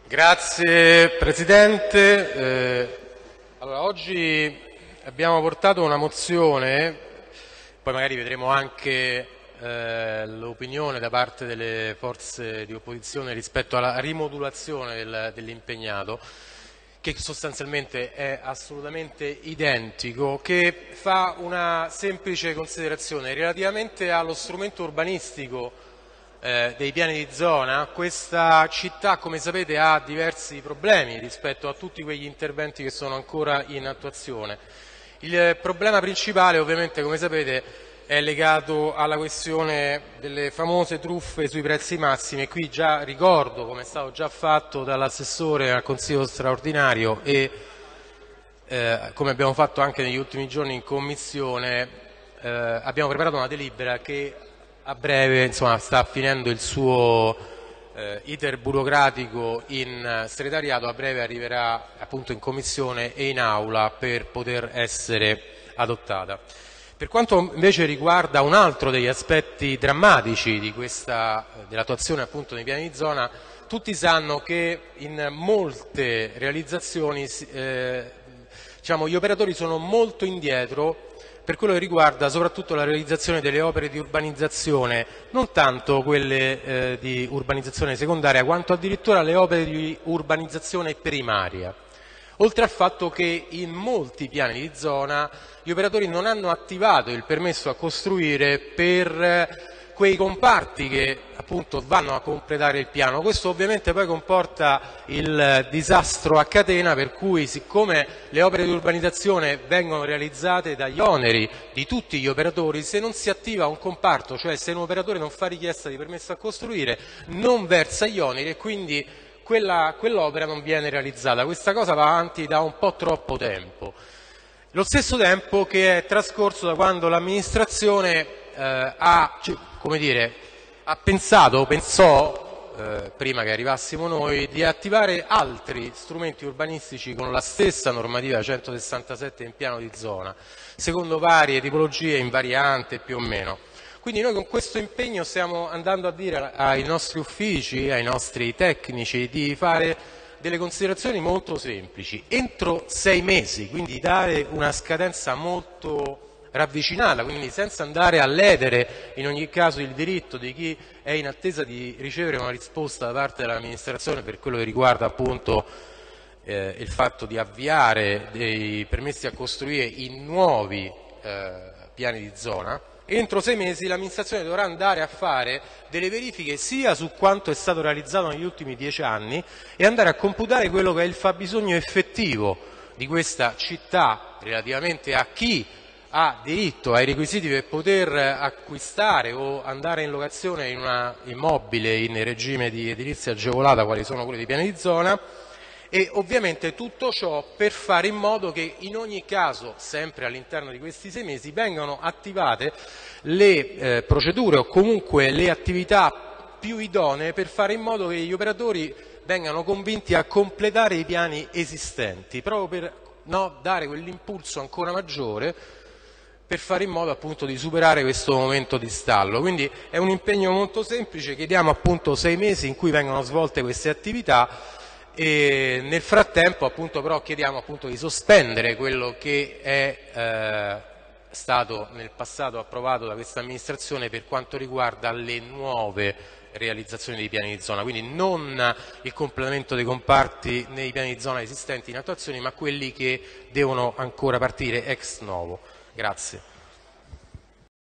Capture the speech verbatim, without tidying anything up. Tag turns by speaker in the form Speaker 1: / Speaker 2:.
Speaker 1: Grazie Presidente. Eh, allora, oggi abbiamo portato una mozione, poi magari vedremo anche eh, l'opinione da parte delle forze di opposizione rispetto alla rimodulazione del, dell'impegnato, che sostanzialmente è assolutamente identico, che fa una semplice considerazione relativamente allo strumento urbanistico Eh, dei piani di zona. Questa città, come sapete, ha diversi problemi rispetto a tutti quegli interventi che sono ancora in attuazione. Il problema principale, ovviamente, come sapete, è legato alla questione delle famose truffe sui prezzi massimi, e qui già ricordo, come è stato già fatto dall'assessore al Consiglio straordinario e eh, come abbiamo fatto anche negli ultimi giorni in Commissione, eh, abbiamo preparato una delibera che a breve, insomma, sta finendo il suo eh, iter burocratico in segretariato, a breve arriverà appunto in Commissione e in Aula per poter essere adottata. Per quanto invece riguarda un altro degli aspetti drammatici di questa, dell'attuazione appunto dei piani di zona, tutti sanno che in molte realizzazioni eh, diciamo, gli operatori sono molto indietro per quello che riguarda soprattutto la realizzazione delle opere di urbanizzazione, non tanto quelle eh, di urbanizzazione secondaria, quanto addirittura le opere di urbanizzazione primaria. Oltre al fatto che in molti piani di zona gli operatori non hanno attivato il permesso a costruire per quei comparti che appunto vanno a completare il piano. Questo ovviamente poi comporta il disastro a catena, per cui siccome le opere di urbanizzazione vengono realizzate dagli oneri di tutti gli operatori, se non si attiva un comparto, cioè se un operatore non fa richiesta di permesso a costruire, non versa gli oneri e quindi quella, quell'opera non viene realizzata. Questa cosa va avanti da un po' troppo tempo. Lo stesso tempo che è trascorso da quando l'amministrazione eh, ha, come dire, ha pensato, pensò, eh, prima che arrivassimo noi, di attivare altri strumenti urbanistici con la stessa normativa centosessantasette in piano di zona, secondo varie tipologie, invariante più o meno. Quindi noi con questo impegno stiamo andando a dire ai nostri uffici, ai nostri tecnici, di fare delle considerazioni molto semplici. Entro sei mesi, quindi dare una scadenza molto ravvicinata, quindi senza andare a ledere in ogni caso il diritto di chi è in attesa di ricevere una risposta da parte dell'amministrazione per quello che riguarda appunto eh, il fatto di avviare dei permessi a costruire in nuovi eh, piani di zona. Entro sei mesi l'amministrazione dovrà andare a fare delle verifiche sia su quanto è stato realizzato negli ultimi dieci anni e andare a computare quello che è il fabbisogno effettivo di questa città relativamente a chi ha diritto ai requisiti per poter acquistare o andare in locazione in un immobile in regime di edilizia agevolata, quali sono quelli di piani di zona, e ovviamente tutto ciò per fare in modo che in ogni caso, sempre all'interno di questi sei mesi, vengano attivate le eh, procedure o comunque le attività più idonee per fare in modo che gli operatori vengano convinti a completare i piani esistenti, proprio per no, dare quell'impulso ancora maggiore per fare in modo appunto di superare questo momento di stallo. Quindi è un impegno molto semplice, chiediamo appunto sei mesi in cui vengono svolte queste attività e nel frattempo appunto però chiediamo appunto di sospendere quello che è eh, stato nel passato approvato da questa amministrazione per quanto riguarda le nuove realizzazioni dei piani di zona, quindi non il completamento dei comparti nei piani di zona esistenti in attuazione, ma quelli che devono ancora partire ex novo. Grazie.